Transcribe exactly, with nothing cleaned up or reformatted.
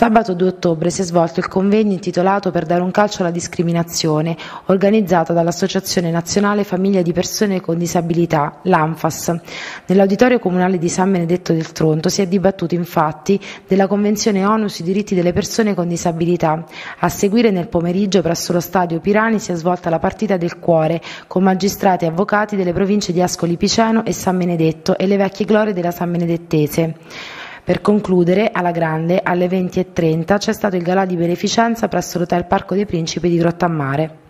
Sabato due ottobre si è svolto il convegno intitolato Per dare un calcio alla discriminazione, organizzato dall'Associazione Nazionale Famiglie di Persone con Disabilità, l'ANFAS. Nell'Auditorio Comunale di San Benedetto del Tronto si è dibattuto infatti della Convenzione ONU sui diritti delle persone con disabilità. A seguire nel pomeriggio presso lo stadio Pirani si è svolta la partita del cuore con magistrati e avvocati delle province di Ascoli Piceno e San Benedetto e le vecchie glorie della San Benedettese. Per concludere, alla grande, alle venti e trenta, c'è stato il galà di beneficenza presso l'Hotel Parco dei Principi di Grottammare.